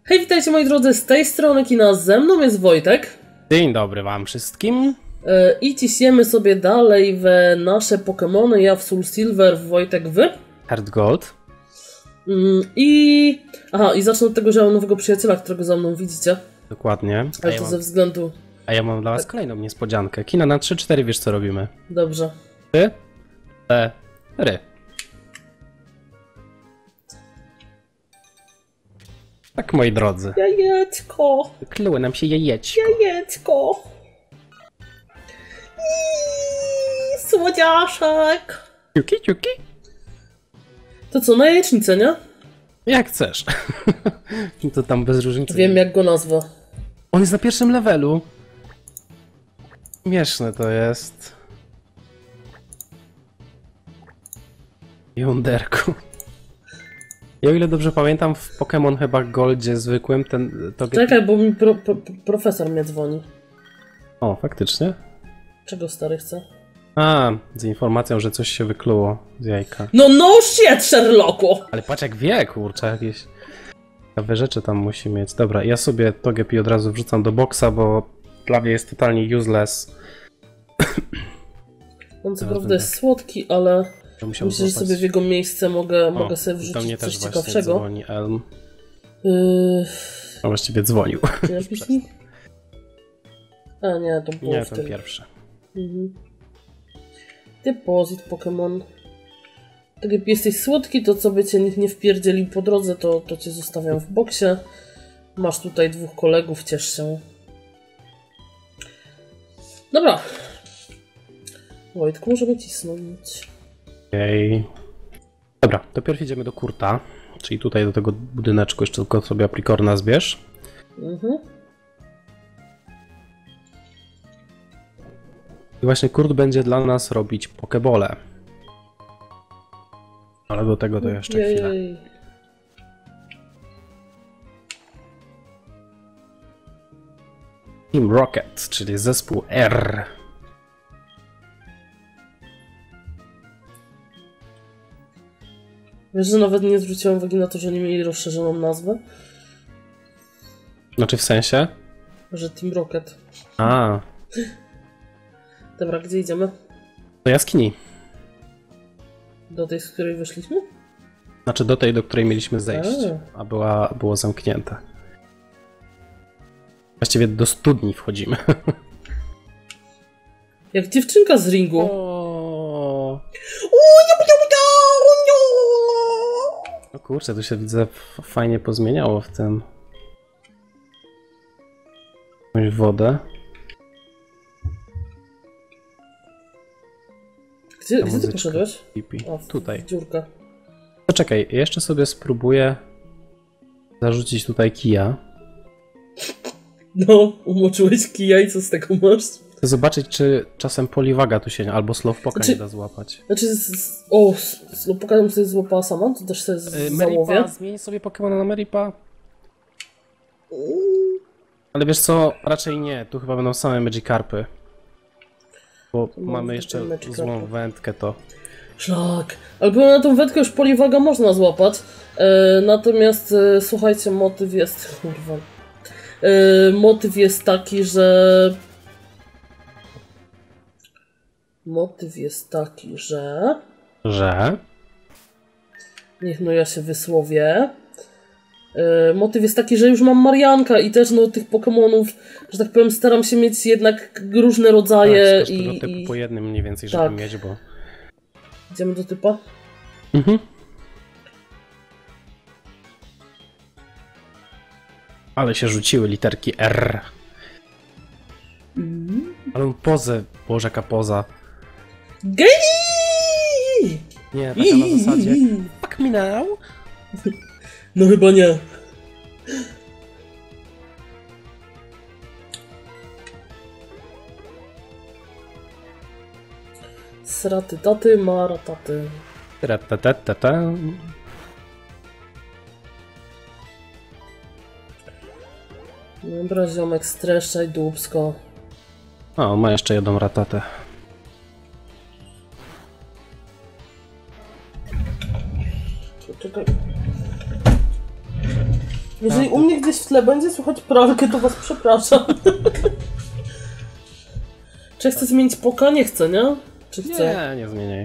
Hej, witajcie moi drodzy, z tej strony kina, ze mną jest Wojtek. Dzień dobry wam wszystkim. I ciśniemy sobie dalej w nasze Pokémony, ja w Soul Silver, Wojtek w Heart Gold. I zacznę od tego, że mam nowego przyjaciela, którego za mną widzicie. Dokładnie. Ale to ze względu... A ja mam dla was kolejną niespodziankę. Kina na 3-4, wiesz co robimy? Dobrze. 4. Tak, moi drodzy. Jajeczko! Wykluły nam się jajeczko. Jajeczko! Słodziaszek! Ciuki, ciuki. To co, na jajecznicę, nie? Jak chcesz. To tam bez różnicy. Wiem, jak go nazwę. On jest na pierwszym levelu. Śmieszne to jest. Jąderku. Ja o ile dobrze pamiętam, w Pokémon chyba Goldzie zwykłym ten... Czekaj, bo mi profesor mnie dzwoni. O, faktycznie? Czego stary chce? A, z informacją, że coś się wykluło z jajka. No shit, Sherlocku! Ale patrz jak wie, kurczę, jakieś ciekawe rzeczy tam musi mieć. Dobra, ja sobie Togepi od razu wrzucam do boksa, bo dla mnie jest totalnie useless. On co prawda jest słodki, ale myślę, że sobie w jego miejsce mogę sobie do wrzucić mnie coś też ciekawszego. Dzwoni Elm. A właściwie dzwonił. A nie, to było Nie, w ten tym. pierwszy. Depozyt Pokémon. Tak jak jesteś słodki, to co by cię nikt nie wpierdzielił po drodze, to cię zostawiam w boksie. Masz tutaj dwóch kolegów, ciesz się. Dobra. Wojtku, możemy cisnąć. Okej. Dobra, to pierw idziemy do Kurta, czyli tutaj do tego budyneczku, jeszcze tylko sobie aplikorna zbierz. I właśnie Kurt będzie dla nas robić pokebole. Ale do tego to jeszcze chwilę. Team Rocket, czyli zespół R. Wiesz, że nawet nie zwróciłam uwagi na to, że nie mieli rozszerzoną nazwę? Znaczy w sensie? Że Team Rocket. A. Dobra, gdzie idziemy? Do jaskini. Do tej, z której wyszliśmy? Znaczy do tej, do której mieliśmy zejść, a było zamknięte. Właściwie do studni wchodzimy. Jak dziewczynka z ringu. No kurczę, tu się widzę fajnie pozmieniało w tym. Jakąś wodę. Gdzie ty poszedłeś? Tutaj. Dziurka. Poczekaj, jeszcze sobie spróbuję zarzucić tutaj kija. No, umoczyłeś kija i co z tego masz? Chcę zobaczyć, czy czasem Poliwaga tu się albo Slowpoka nie da złapać. Znaczy, Slowpoka bym sobie złapała sama, to też sobie załowię. Meripa, zmień sobie Pokemona na Meripa. Ale wiesz co, raczej nie, tu chyba będą same Magikarpy. Bo mamy jeszcze złą wędkę to. Szlak. Ale powiem, na tą wędkę już Poliwaga można złapać. Natomiast słuchajcie, motyw jest... Kurwa. Motyw jest taki, że... Niech no ja się wysłowię. Motyw jest taki, że już mam Marianka i też no tych Pokemonów, że tak powiem, staram się mieć jednak różne rodzaje. Tak, z każdego typu po jednym mniej więcej, żeby mieć, bo... Idziemy do typa? Ale się rzuciły literki R. Ale pozę, Boże, jaka poza. Gej! Nie, taka na zasadzie fuck me now. No chyba nie. Sraty taty, marataty. Dobra, ziomek, streszczaj dupsko. O, ma jeszcze jedną ratatę. Czekaj. Jeżeli u mnie gdzieś w tle będzie słychać pralkę, to was przepraszam. Czy ja chcę zmienić poka? Nie chcę, nie? Czy chcę? Nie zmieniaj.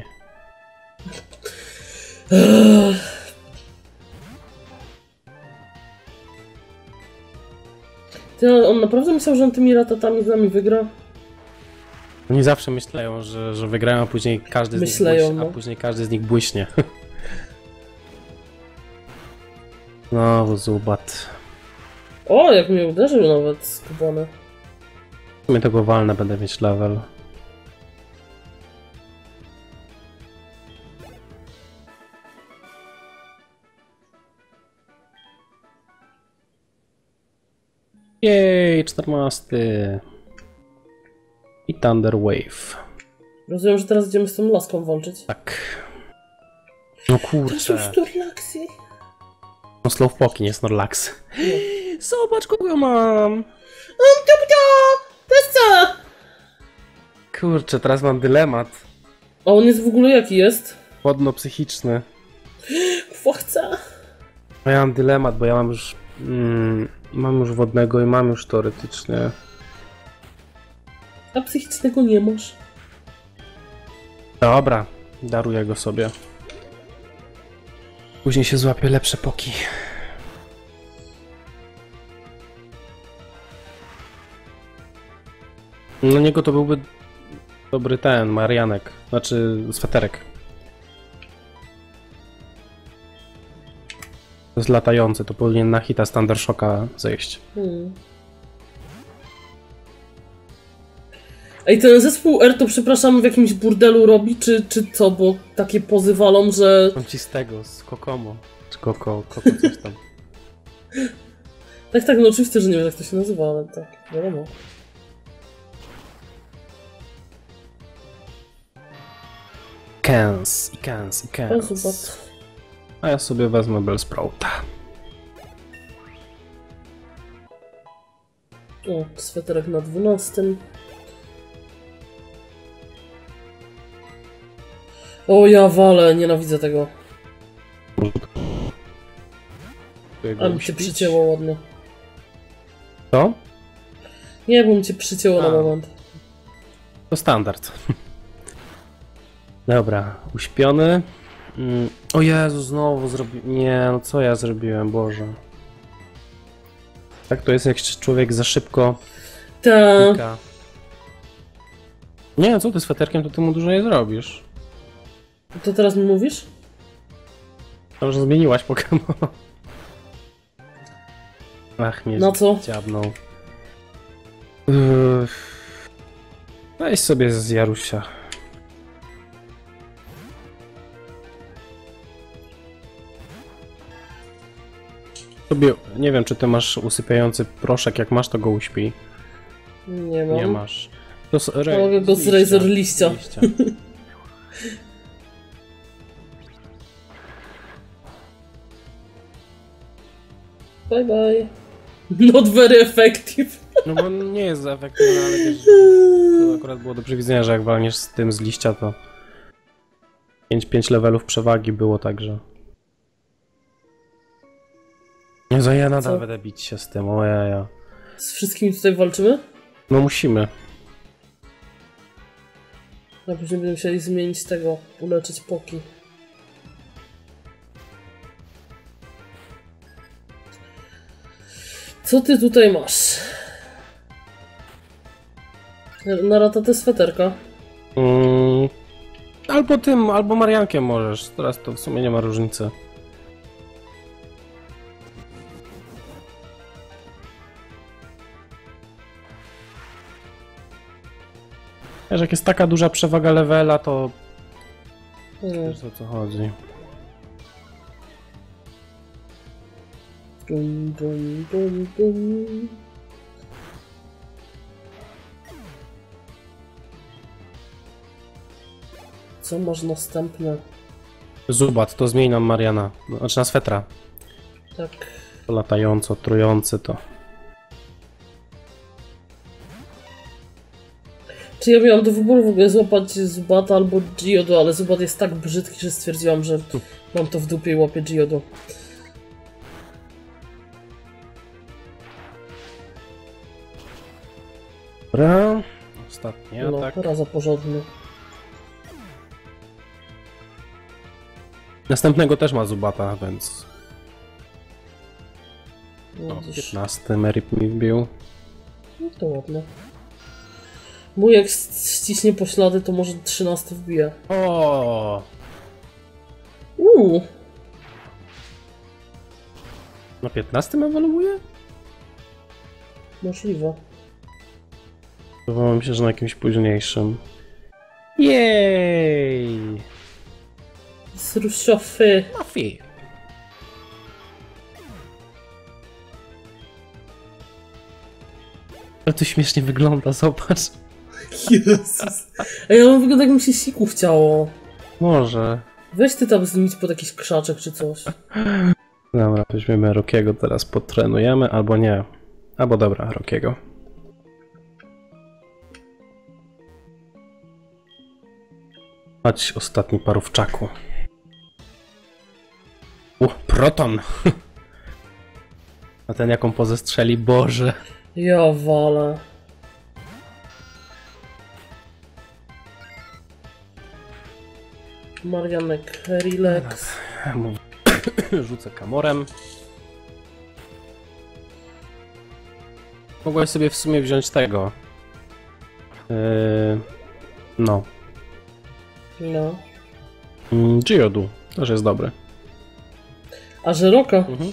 Ty, on naprawdę myślał, że on tymi ratatami z nami wygra? Oni zawsze myślają, że wygrają, a później każdy z nich błyśnie. No, zubat. O, jak mnie uderzył nawet skubany. W sumie tego walne będę mieć level. Jej, 14. I Thunder Wave. Rozumiem, że teraz idziemy z tą laską walczyć. Tak. No kurczę. To są Snorlaxy. No Slowpoke, nie Snorlax. Zobacz, kogo ja mam. To jest co? Kurczę, teraz mam dylemat. A on jest w ogóle jaki jest? Wodno-psychiczny. Chcę. A ja mam dylemat, bo ja mam już... mam już wodnego i mam już teoretycznie. A psychicznego nie masz. Dobra, daruję go sobie. Później się złapię lepsze poki. Na niego to byłby dobry ten, Marianek. Znaczy, sweterek. To jest latający, to powinien na hita z Thunder Shocka zejść. Ej, ten zespół R to przepraszam w jakimś burdelu robi, czy co? Bo takie pozy walą, że... Mam ci z tego, z Kokomo. Czy Koko coś tam. Tak, no oczywiście, że nie wiem jak to się nazywa, ale tak, wiadomo. Kans. A ja sobie wezmę Bellsprouta. O, sweterek na 12. O, ja walę, nienawidzę tego. Ale mi cię przycięło ładnie. Co? Nie, bo mi cię przycięło na moment. To standard. Dobra, uśpiony. O Jezu, znowu zrobiłem... Nie, no co ja zrobiłem, Boże. Tak to jest, jak człowiek za szybko klika. Nie, co ty z feterkiem, to ty mu dużo nie zrobisz. To teraz mi mówisz? To już zmieniłaś Pokémon. Ach, mnie dziabnął. Weź sobie z Jarusia. Sobie, nie wiem, czy ty masz usypiający proszek, jak masz, to go uśpi. Nie mam. Nie masz. Mogę go z Razor liścia. Bye bye. Not very effective. No bo nie jest za efektywne, ale wiesz, to akurat było do przewidzenia, że jak walniesz z tym z liścia, to 5 levelów przewagi było, także... Jezu, ja nadal będę bić się z tym, ojeja. Z wszystkimi tutaj walczymy? No musimy. A później będziemy musieli zmienić tego, uleczyć poki. Co ty tutaj masz? Na ratatę sweterka. Albo tym, albo Mariankiem możesz. Teraz to w sumie nie ma różnicy. Wiesz, jak jest taka duża przewaga levela, to... Wiesz, o co chodzi. Dum, dum, dum, dum. Co masz następne? Zubat, to zmień nam Mariana. Znaczy na swetra. Tak. To latająco, trujący to. Czy ja miałam do wyboru w ogóle złapać Zubata albo Geodo, ale Zubat jest tak brzydki, że stwierdziłam, że mam to w dupie i łapię Geodo. Dobra. Ostatni No, atak. raza porządny. Następnego też ma Zubata, więc... No, O, widzisz. 15 Merip mi wbił. No to ładne. Mój jak ściśnie poślady, to może 13 wbije. O! Na 15 ewoluuje? Możliwe. Wydawało mi się, że na jakimś późniejszym. Jej! Z rusiofy. Mafi! Ale to śmiesznie wygląda, zobacz. Jezus. Ej, ale on wygląda jak mi się siku chciało. Może. Weź ty tam zmienić pod jakiś krzaczek czy coś. Dobra, weźmiemy Rockiego, teraz potrenujemy, albo nie. Albo dobra, Rockiego. Chodź, ostatni parówczaku. Proton! A ten jaką pozę strzeli, Boże. Ja walę. Marianek, relax. Rzucę kamorem. Mogłaś sobie w sumie wziąć tego. No. No. Geodu. Też jest dobry. A Żeroka? Mhm.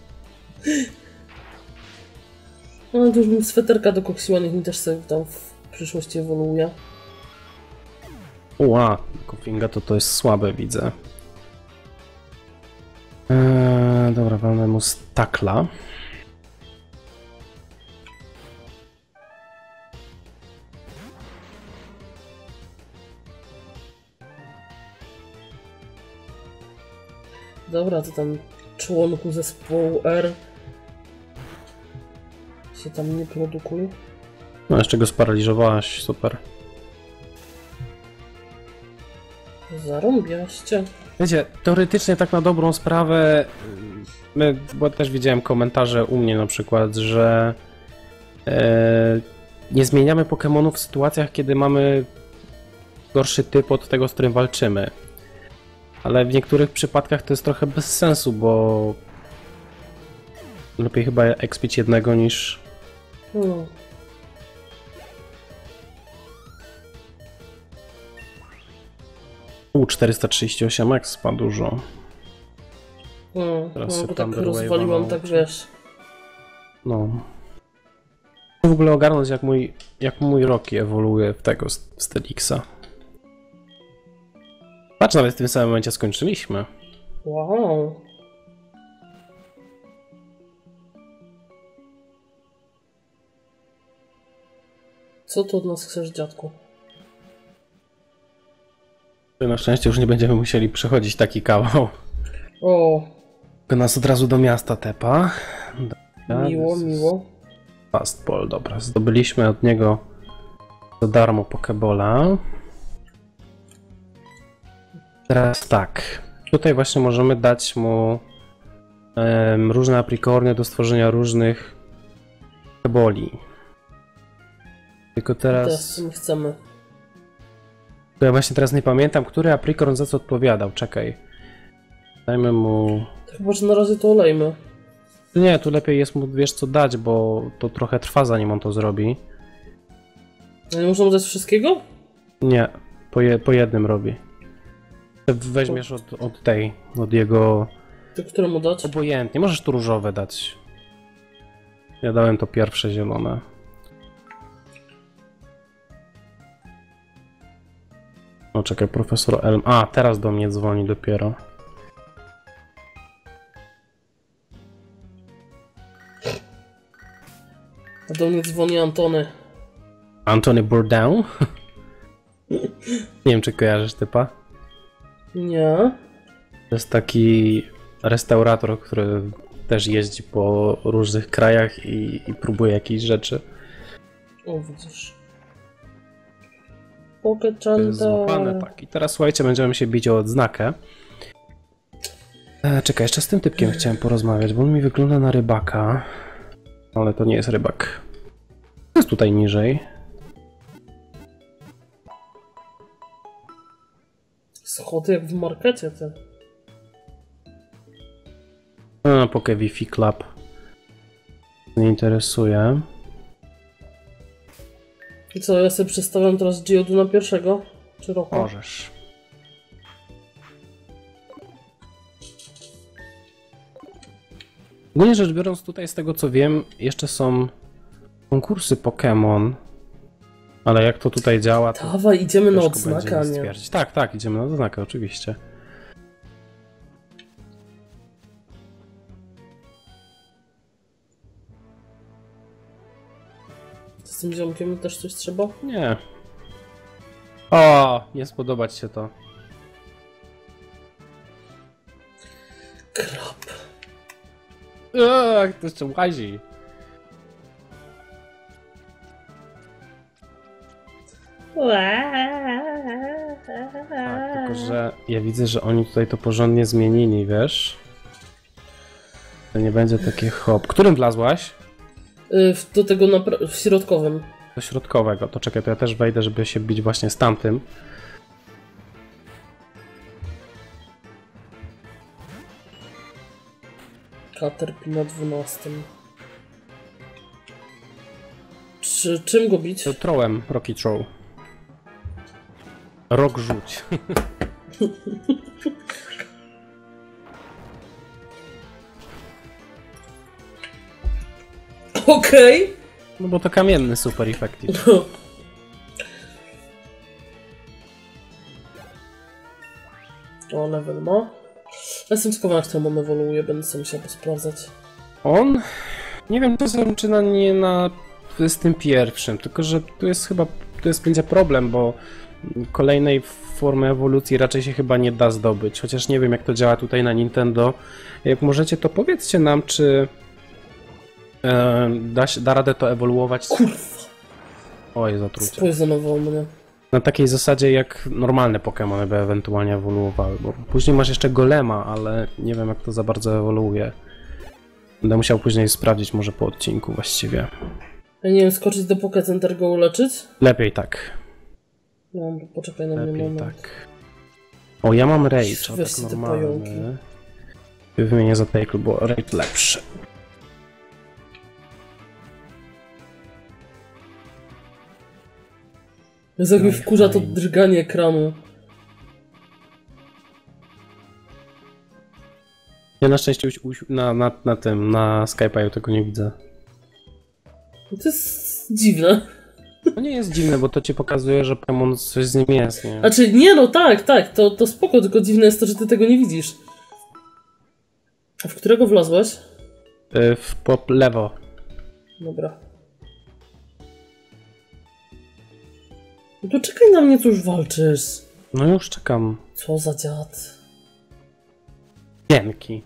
No to już bym sweterka dokoksiła, niech mi też sobie tam w przyszłości ewoluuje. Ła, Kofinga to jest słabe, widzę. Dobra, walnę mu stakla. Dobra, to tam członku zespołu R się tam nie produkuje. No, jeszcze go sparaliżowałaś, super. Zarąbiaście. Wiecie, teoretycznie tak na dobrą sprawę, bo też widziałem komentarze u mnie na przykład, że nie zmieniamy Pokemonów w sytuacjach, kiedy mamy gorszy typ od tego, z którym walczymy. Ale w niektórych przypadkach to jest trochę bez sensu, bo lepiej chyba expić jednego niż... 438 expa dużo. Teraz No, bo tak Thunder rozwaliłam, Wave'a tak wiesz. No. W ogóle ogarnąć jak mój Rocky ewoluuje w tego z Telixa. Patrz, nawet w tym samym momencie skończyliśmy. Wow. Co tu od nas chcesz, dziadku? Na szczęście już nie będziemy musieli przechodzić taki kawał. O, Tylko nas od razu do miasta tepa. miło, miło. Fastball, dobra. Zdobyliśmy od niego za darmo Pokebola. Teraz tak. Tutaj właśnie możemy dać mu różne aprikorny do stworzenia różnych Pokeboli. Tylko Teraz co my chcemy. To ja właśnie teraz nie pamiętam, który aprikorn za co odpowiadał. Czekaj. Dajmy mu... Chyba, że na razie to olejmy. Nie, tu lepiej jest mu, wiesz co, dać, bo to trochę trwa, zanim on to zrobi. A nie można mu dać wszystkiego? Nie, po jednym robi. Weźmiesz od jego... To któremu dać? Obojętnie, możesz tu różowe dać. Ja dałem to pierwsze zielone. O, czekaj, profesor Elm. A, teraz do mnie dzwoni dopiero. A do mnie dzwoni Antony. Antony Bourdain? Nie wiem, czy kojarzysz typa. Nie. To jest taki restaurator, który też jeździ po różnych krajach i próbuje jakichś rzeczy. O, widzisz. Pocket To jest złapane, tak. I teraz słuchajcie, będziemy się bić o odznakę. Czekaj, jeszcze z tym typkiem chciałem porozmawiać, bo on mi wygląda na rybaka. Ale to nie jest rybak. To jest tutaj niżej. Schody jak w markecie, ty. Poke Wi-Fi Club. Nie interesuje. I co, ja sobie przestawiam teraz Geodu na pierwszego? Czy roku? Możesz. Ogólnie rzecz biorąc, tutaj z tego co wiem, jeszcze są konkursy Pokémon. Ale jak to tutaj działa, to Dawaj, idziemy na ciężko będzie odznaka, nie? stwierdzić. Tak, tak, idziemy na odznakę, oczywiście. Z tym ziomkiem też coś trzeba? Nie. O, nie spodoba ci się to. Krab. Ach, to jeszcze łazi. Tak, tylko że ja widzę, że oni tutaj to porządnie zmienili, wiesz? To nie będzie takie hop. Którym wlazłaś? Do tego w środkowym. Do środkowego. To czekaj, to ja też wejdę, żeby się bić właśnie z tamtym. Caterpie na 12. Czym go bić? Trołem, Rocky Troll. Rok rzuć. Okej. No bo to kamienny super effective. O, level ma. Jestem ciekawa, jak ten on ewoluuje, będę sobie musiał posprawdzać. On? Nie wiem, czy nie na 21, tylko że tu jest chyba, będzie problem, bo kolejnej formy ewolucji raczej się chyba nie da zdobyć, chociaż nie wiem jak to działa tutaj na Nintendo. Jak możecie, to powiedzcie nam, czy da radę to ewoluować. Kurwa! Oj, zatrucie. Spoizonował mnie. Na takiej zasadzie jak normalne Pokémony by ewentualnie ewoluowały, bo później masz jeszcze Golema, ale nie wiem jak to za bardzo ewoluuje. Będę musiał później sprawdzić, może po odcinku właściwie. Ja nie wiem, skoczyć do Poké Center go uleczyć? Lepiej tak. No, poczekaj na mnie Lepiej moment. tak. O, ja mam Rage, o, Weź tak te normalny. pająki. Wymienię za Tackle, bo Rage lepszy. Jezu, jak mnie No i wkurza to fajnie. drganie ekranu. Ja na szczęście na Skype'u tego nie widzę. To jest dziwne. To nie jest dziwne, bo to ci pokazuje, że Pokémon coś z nim jest, nie? Znaczy, nie no, tak, to spoko, tylko dziwne jest to, że ty tego nie widzisz. A w którego wlazłeś? W lewo. Dobra. No to czekaj na mnie, co już walczysz. No już czekam. Co za dziad. Dzięki.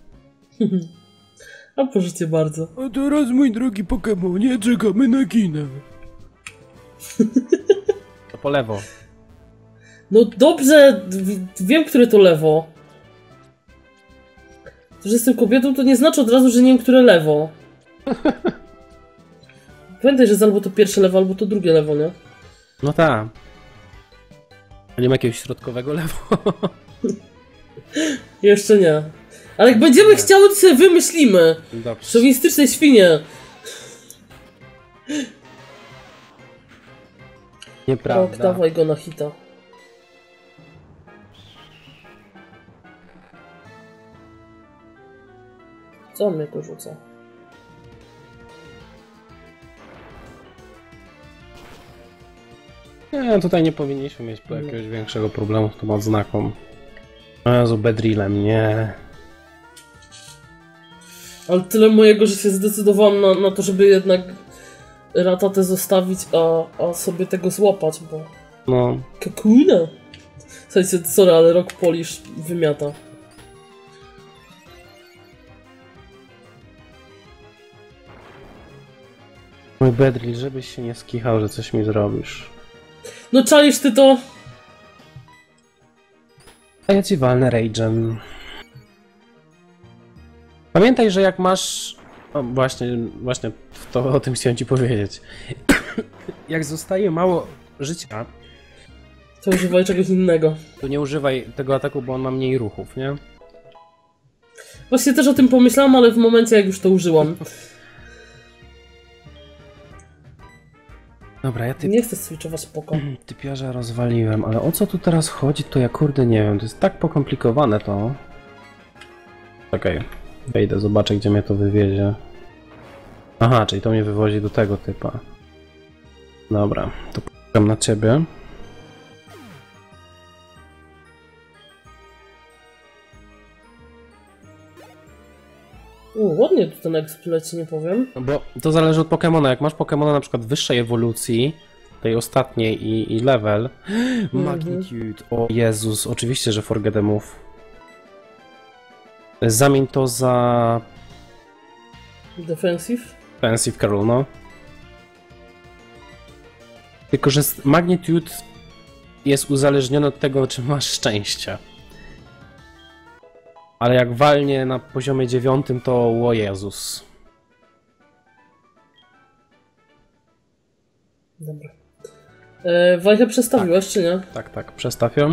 A proszę cię bardzo. A teraz, mój drogi Pokemonie, czekamy na kinę. To po lewo. No dobrze, wiem, które to lewo. To, że jestem kobietą, to nie znaczy od razu, że nie wiem, które lewo. Pamiętaj, że jest albo to pierwsze lewo, albo to drugie lewo, nie? No tak. A nie ma jakiegoś środkowego lewo? Jeszcze nie. Ale jak będziemy chciały, to sobie wymyślimy. Dobrze. Szowinistyczne świnie. Nieprawda. Tak, dawaj go na hita. Co on mnie tu rzuca? Nie, tutaj nie powinniśmy mieć jakiegoś większego problemu z tą odznaką. O Jezu, Bedrillem, nie. Ale tyle mojego, że się zdecydowałam na to, żeby jednak Ratatę zostawić, a sobie tego złapać, bo... No. Kakuna! Słuchajcie, sorry, ale Rock Polish wymiata. Mój Bedrill, żebyś się nie skichał, że coś mi zrobisz. No czaisz ty to? A ja ci walnę Rage'em. Pamiętaj, że jak masz... O, właśnie o tym chciałem ci powiedzieć. Jak zostaje mało życia, To używaj czegoś innego. To nie używaj tego ataku, bo on ma mniej ruchów, nie? Właśnie też o tym pomyślałam, ale w momencie jak już to użyłam. Dobra, ja Nie chcę switchować spoko. typiarza rozwaliłem, ale o co tu teraz chodzi, to ja kurde nie wiem. To jest tak pokomplikowane to. Czekaj, wejdę, zobaczę gdzie mnie to wywiezie. Aha, czyli to mnie wywozi do tego typa. Dobra, to poczekam na ciebie. Ładnie tu ten exp leci, nie powiem. No bo to zależy od Pokemona. Jak masz Pokemona na przykład wyższej ewolucji, tej ostatniej i level. Magnitude. O Jezus, oczywiście, że Forget the Move. Zamień to za Defensive? Defensive Curl, no. Tylko, że Magnitude jest uzależniony od tego, czy masz szczęście. Ale jak walnie na poziomie 9, to o Jezus. Dobra. Wajchę przestawiłeś, czy nie? Tak, przestaw ją.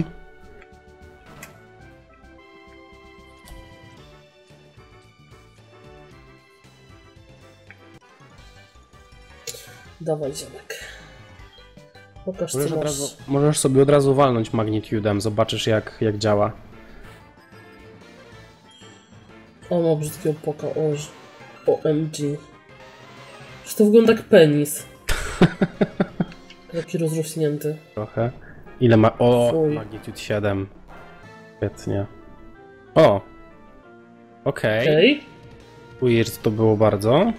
Dawaj, ziomek. Pokaż, co masz. Możesz sobie od razu walnąć Magnitudem, zobaczysz jak działa. O, ma brzydkiego poka, OMG. Że to wygląda jak penis. Taki rozrośnięty. Trochę. Ile ma... O, Fuj. Magnitude 7. Świetnie. O! Okej. Weird to było bardzo.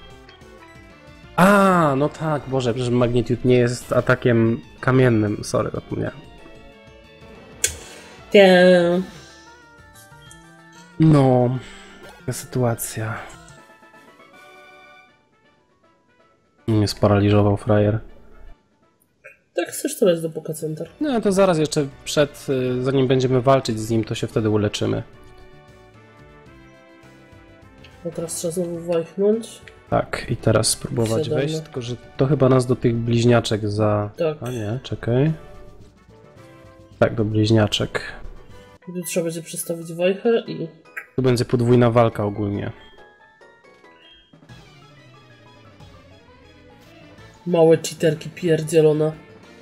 A, no tak, Boże, przecież Magnitude nie jest atakiem kamiennym. Sorry, zapomniałem. Damn. No, taka sytuacja. Mnie sparaliżował frajer. Tak chcesz to leć do Poké Center. No to zaraz jeszcze zanim będziemy walczyć z nim, to się wtedy uleczymy. A teraz trzeba znowu wajchnąć. Tak, i teraz spróbować Siadamy. wejść, tylko że to chyba nas do tych bliźniaczek Tak. A nie, czekaj. Tak, do bliźniaczek. Tu trzeba będzie przestawić wajchę i... Tu będzie podwójna walka ogólnie. Małe cheaterki pierdzielone.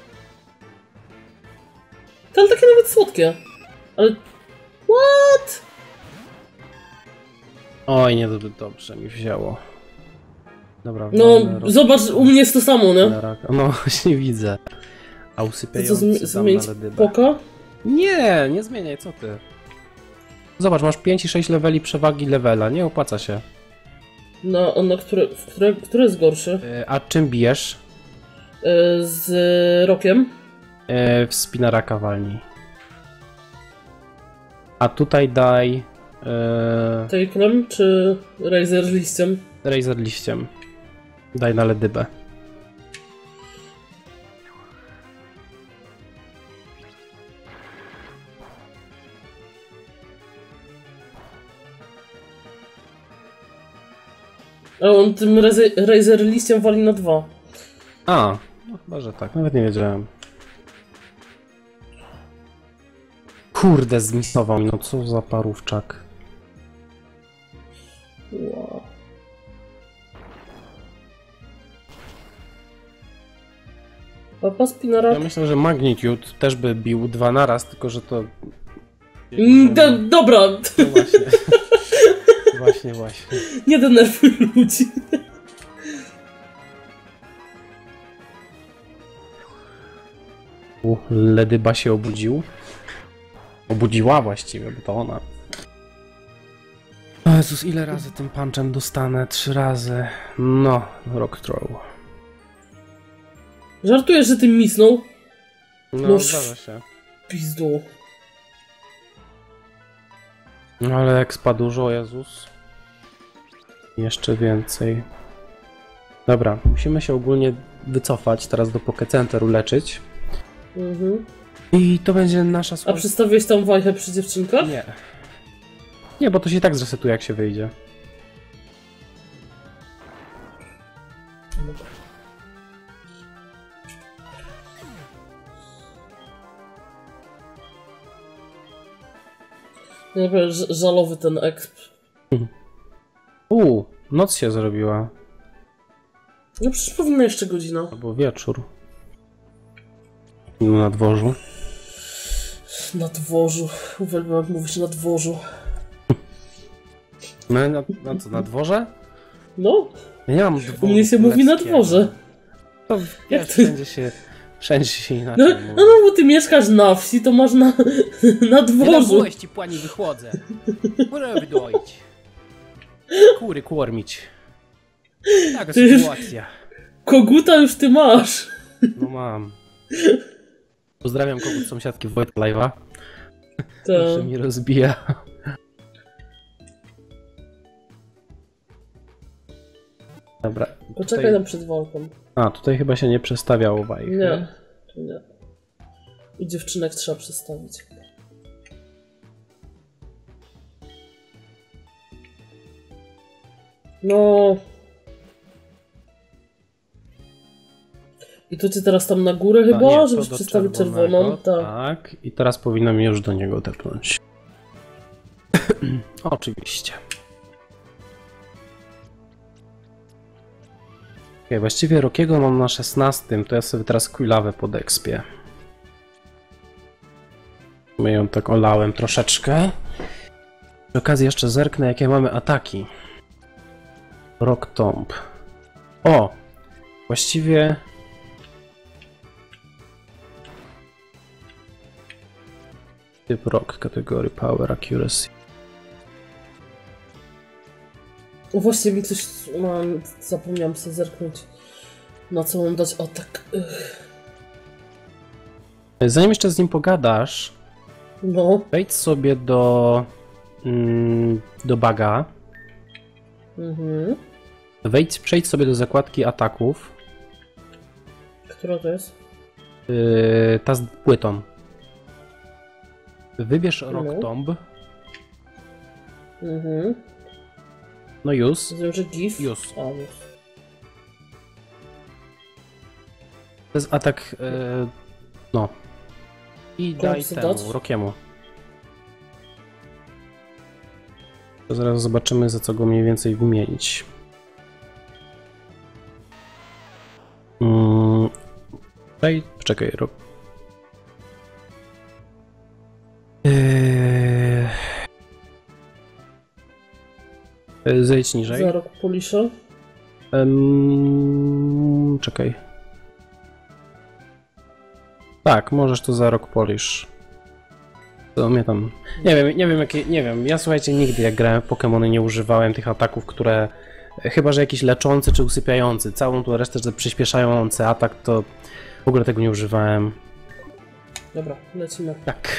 Ale takie nawet słodkie. Ale... What? Oj, nie dobrze mi wzięło. Dobra, No, zobacz, u mnie jest to samo, nie? No, właśnie widzę. A To co, usypiający tam zmienić na ledybę. poka? Nie zmieniaj, co ty? Zobacz, masz 5 i 6 leveli przewagi levela, nie opłaca się. Na które jest gorszy? A czym bijesz? Z rokiem. W spinaraka walnij. A tutaj daj... Takenem czy Razer liściem? Razer liściem. Daj na ledybę. A on tym Razer liściem wali na 2. A, no chyba, że tak. Nawet nie wiedziałem. Kurde, zmisował mi. No co za parówczak. Wow. Papa Spinarak. Ja myślę, że Magnitude też by bił 2 naraz, tylko że to... Dobra. No właśnie. Właśnie. Nie denerwuj ludzi. Ledyba się obudził. Obudziła właściwie, bo to ona. O Jezus, ile razy tym punchem dostanę? 3 razy. No, Rock Throw. Żartujesz, że tym misnął? No, zdarza się. Pizdu. No ale expa dużo, Jezus. Jeszcze więcej. Dobra, musimy się ogólnie wycofać teraz do Poké Centeru leczyć. Mhm. I to będzie nasza A przedstawiłeś tam wajchę przy dziewczynkach? Nie. Nie, bo to się i tak zresetuje jak się wyjdzie. Nie wiem, żalowy ten exp. Noc się zrobiła. No przecież powinna jeszcze godzina. Albo wieczór. No, na dworzu. Na dworzu. Uwielbiam jak mówisz na dworzu. No, na co, na dworze? No. Ja nie mam U dworu mnie się mówi na królewskiego. dworze. To Jak wiesz, to? wszędzie się inaczej mówi. No bo ty mieszkasz na wsi, to masz na Nie dworzu. na ci pani wychodzę. Muszę dojść. Kury kormić. Taka Ty- sytuacja. Koguta już ty masz. No mam. Pozdrawiam kogut sąsiadki Wojtka Live'a. To... Jeszcze mi rozbija. Dobra. Poczekaj Tutaj... tam przed walką. A, tutaj chyba się nie przestawiało wajch. Nie. Tu nie. I dziewczynek trzeba przestawić. No. I to cię teraz tam na górę chyba, Nie, to żebyś do przestawił czerwonego, czerwoną? Tak. Tak, i teraz powinno mi już do niego tepnąć. Oczywiście. Okay, właściwie Rockiego mam na 16, to ja sobie teraz Quillawę podekspię. My ją tak olałem troszeczkę. Przy okazji jeszcze zerknę, jakie mamy ataki. Rock Tomb. O! Właściwie... Typ rock, kategorii Power Accuracy. Właśnie mi coś... Mam, zapomniałam sobie zerknąć. Na co mam dać atak. Zanim jeszcze z nim pogadasz, No. wejdź sobie do baga. Mhm. Przejdź sobie do zakładki ataków. Która to jest? Ta z płytą. Wybierz Rock No. Tomb. Mhm. No już. Wiem, że GIF? Już. A, już. To jest atak. No. I daj co temu, dać? Rockiemu. To zaraz zobaczymy, za co go mniej więcej wymienić. Czekaj, Rock. Zejdź niżej. Za rok Polisza. Czekaj. Tak, możesz to za rok Polish. To mnie tam... Nie wiem jakie... Nie wiem, ja słuchajcie, nigdy jak grałem w Pokemony nie używałem tych ataków, które... Chyba, że jakiś leczący czy usypiający. Całą tą resztę, że przyspieszający atak, to w ogóle tego nie używałem. Dobra, lecimy. Tak.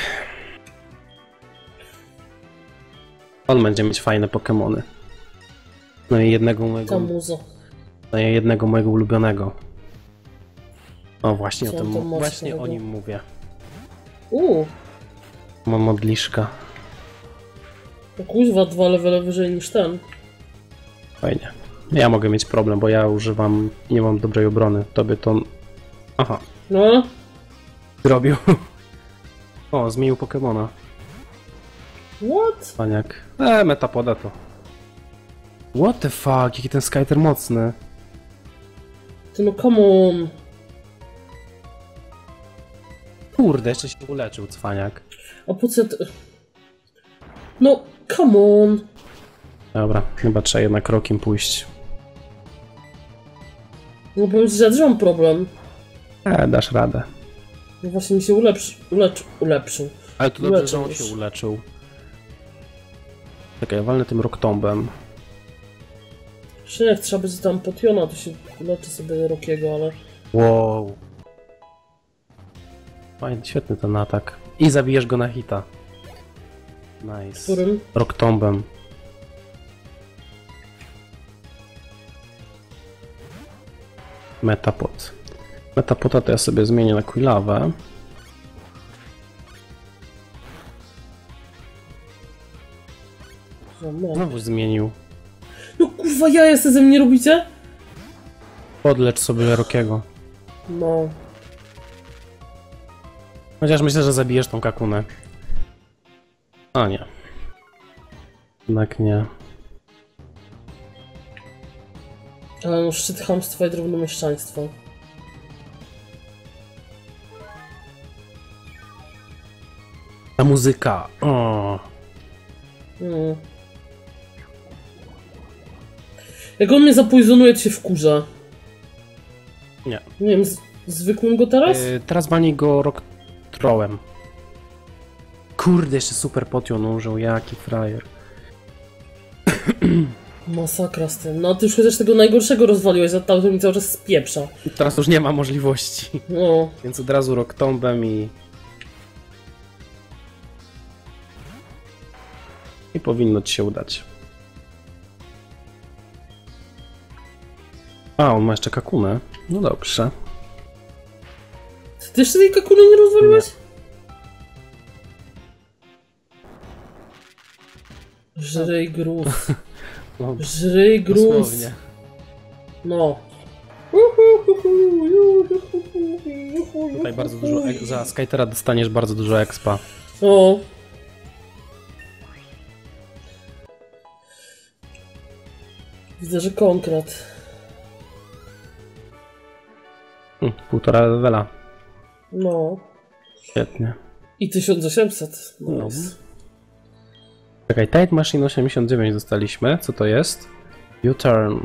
On będzie mieć fajne Pokemony. No i Ta muza. jednego mojego ulubionego. O, właśnie Co o tym, on tam ma właśnie o ciekawego? nim mówię. O Modliszka. kuźwa, 2 levele wyżej niż ten. Fajnie. Ja mogę mieć problem, bo ja używam... Nie mam dobrej obrony. Tobie to... Aha. No. Zrobił. O, zmienił Pokemona. What? Paniak. Metapoda to. What the fuck? Jaki ten Skyter mocny. Ty no come on. Kurde, jeszcze się uleczył, cwaniak. A po co ty... No, come on. Dobra, chyba trzeba jednak rokiem pójść. No powiem ci, że ja też mam problem. Dasz radę. No właśnie mi się ulepszył. Ale to dobrze, Uleczył że on już. się uleczył. Czekaj, ja walnę tym Rocktombem. Jeszcze jak trzeba będzie tam potiona, to się leczy sobie Rockiego, ale... Wow. Fajny, świetny ten atak. I zabijesz go na hita. Nice. Którym? Rocktombem. Metapod. Metapota to ja sobie zmienię na Quillawę. Znowu zmienił. No kurwa, ja jestem ze mnie robicie? Podlecz sobie Rockiego. No. Chociaż myślę, że zabijesz tą kakunę. A nie. Jednak nie. Ale no szczyt chamstwa i drobnomieszczaństwa. Ta muzyka. O. Jak on mnie zapojzonuje, to się wkurza. Nie. Nie wiem, zwykłym go teraz? Teraz walnij go rock throwem. Kurde, jeszcze super potion użył, jaki frajer. Masakra z tym. No ty już chociaż tego najgorszego rozwaliłeś, za to mi cały czas spieprza. Teraz już nie ma możliwości. No. Więc od razu rock tombem i powinno ci się udać. A, on ma jeszcze kakunę. No dobrze. Ty jeszcze tej kakuny nie rozwaliłeś? Żryj gruz. No, Żryj gruz. dosłownie. No. Tutaj bardzo dużo, za Skytera dostaniesz bardzo dużo expa. O. Widzę, że konkret. 1,5 levela. No. Świetnie. I 1800. No. Nice. Czekaj, Tide Machine 89 dostaliśmy. Co to jest? U-turn.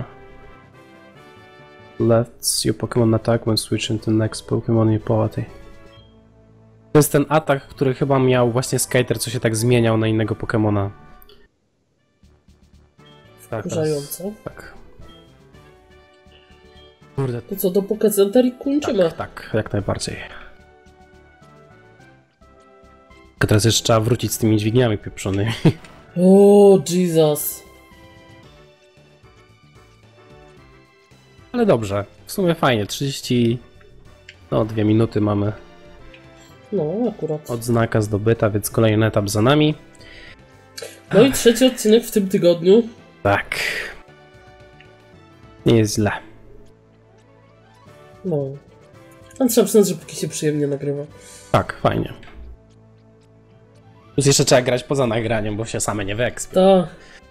Lets your Pokémon attack when switching to next Pokémon in party. To jest ten atak, który chyba miał właśnie Skyter, co się tak zmieniał na innego Pokémona. Tak, Wkurzająco. tak. Kurde. To co, do Poké Center i kończymy. Tak, jak najbardziej. Tylko teraz jeszcze trzeba wrócić z tymi dźwigniami pieprzonymi. O, Jesus. Ale dobrze, w sumie fajnie, 30... No, 2 minuty mamy No, akurat. odznaka zdobyta, więc kolejny etap za nami. No i trzeci odcinek w tym tygodniu. Tak. Nie jest źle. No. A trzeba przyznać, że póki się przyjemnie nagrywa. Tak, fajnie. Plus jeszcze trzeba grać poza nagraniem, bo się same nie wyekspią. Tak.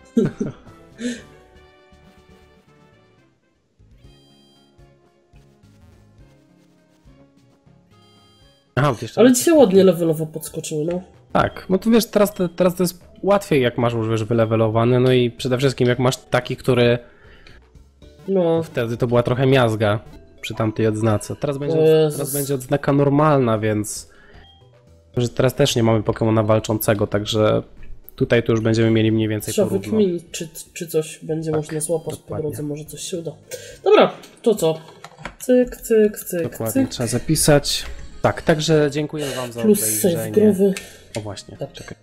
Aha, jeszcze Ale dzisiaj ładnie levelowo podskoczyły, no. tak, no to wiesz, teraz to jest łatwiej, jak masz już wiesz, wylewelowany, no i przede wszystkim jak masz taki, który No. wtedy to była trochę miazga przy tamtej odznace. Teraz będzie odznaka normalna, więc że teraz też nie mamy Pokemona walczącego, także tutaj to już będziemy mieli mniej więcej Trzeba porówno. wykminić, czy coś będzie Tak, można złapać po dokładnie. drodze, może coś się uda. Dobra, to co? Cyk, cyk, cyk, Dokładnie, cyk. trzeba zapisać. Tak, także dziękuję wam za Plus save obejrzenie. growy. O właśnie, Tak. czekaj.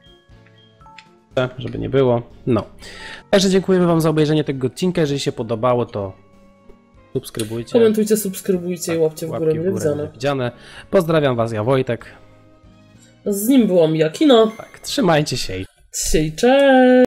Żeby nie było. No. Także dziękujemy wam za obejrzenie tego odcinka. Jeżeli się podobało, to subskrybujcie. Komentujcie, subskrybujcie i łapcie w górę Łapki mile widziane. mile widziane. Pozdrawiam was, ja Wojtek. Z nim byłam Jakina. Tak, trzymajcie się i Cześć!